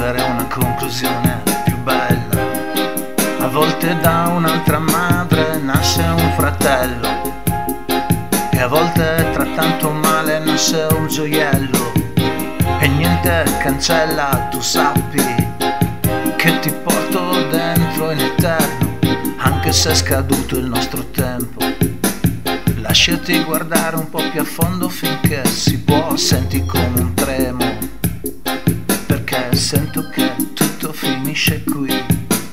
scrivere una conclusione più bella. A volte da un'altra madre nasce un fratello, e a volte tra tanto male nasce un gioiello. E niente cancella, tu sappi, che ti porto dentro in eterno, anche se è scaduto il nostro tempo. Lasciati guardare un po' più a fondo finché si può, senti come un tremo, perché sento che tutto finisce qui.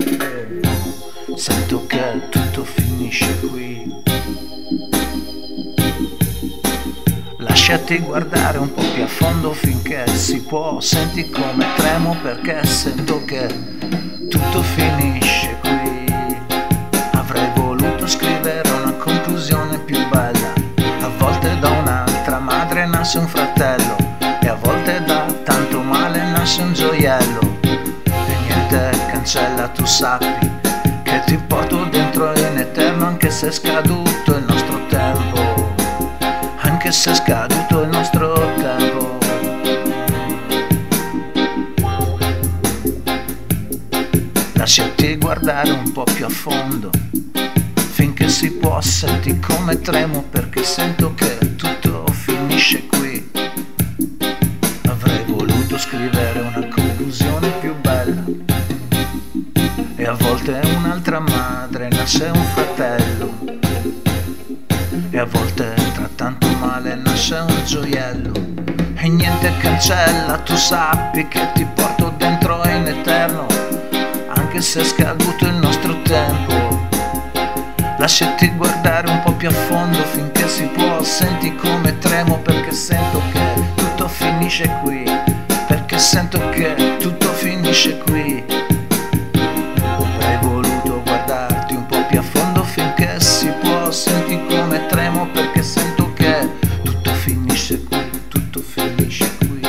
Sento che tutto finisce qui. Lasciati guardare un po' più a fondo finché si può, senti come tremo perché sento che tutto finisce qui. Avrei voluto scrivere una conclusione più bella. A volte da un'altra madre nasce un fratello, e a volte da tanto male nasce un gioiello. E niente cancella, tu sappi, che ti porto dentro in eterno, anche se è scaduto il nostro tempo. Anche se è scaduto il nostro tempo. Lasciati guardare un po' più a fondo finché si può, senti come tremo perché sento che tutto finisce qui. Avrei voluto scrivere una conclusione più bella, e a volte un'altra madre nasce un fratello, e a volte tra tanto male nasce un gioiello. E niente cancella, tu sappi che ti porto dentro in eterno, anche se è scaduto il nostro tempo. Lasciati guardare un po' più a fondo finché si può, senti come tremo perché sento che tutto finisce qui. Perché sento che tutto finisce qui. Avrei voluto guardarti un po' più a fondo finché si può, senti come tremo perché sento che tutto finisce qui, tutto finisce qui,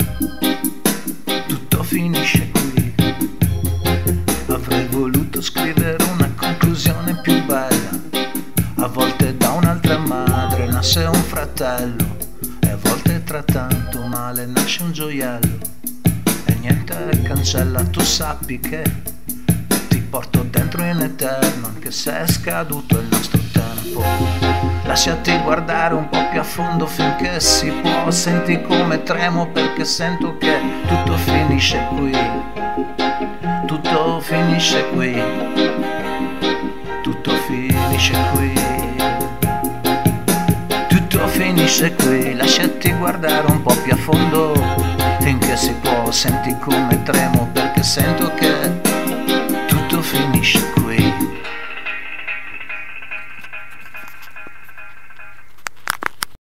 tutto finisce qui. Avrei voluto scrivere una conclusione più bella. A volte da un'altra madre nasce un fratello, e a volte tra tanto male nasce un gioiello. E niente cancella, tu sappi che ti porto dentro in eterno, anche se è scaduto il nostro tempo. Lasciati guardare un po' più a fondo finché si può, senti come tremo perché sento che tutto finisce qui. Tutto finisce qui. Tutto finisce qui. Tutto finisce qui. Lasciati guardare un po' più a fondo finché si può, senti come tremo perché sento